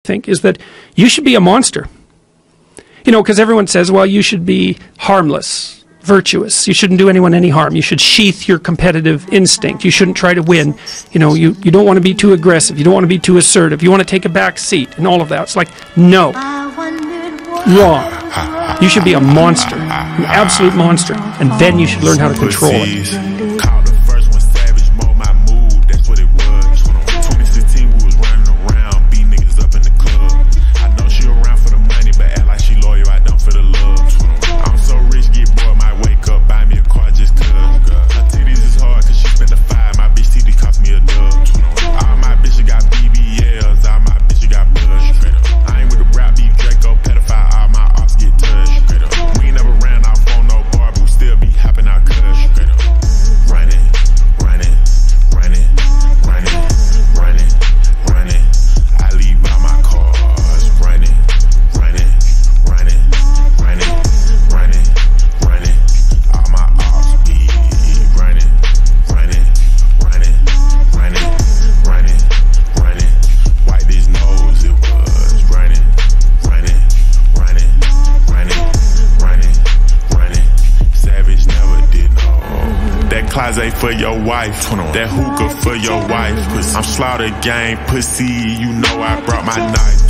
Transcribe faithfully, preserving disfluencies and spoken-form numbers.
think, is that you should be a monster. You know, because everyone says, well, you should be harmless, virtuous. You shouldn't do anyone any harm. You should sheath your competitive instinct. You shouldn't try to win. You know, you, you don't want to be too aggressive. You don't want to be too assertive. You want to take a back seat and all of that. It's like, no. Wrong. You should be a monster, an absolute monster, and then you should learn how to control it. For your wife, that hookah for your wife. I'm slaughter gang pussy, you know I brought my knife.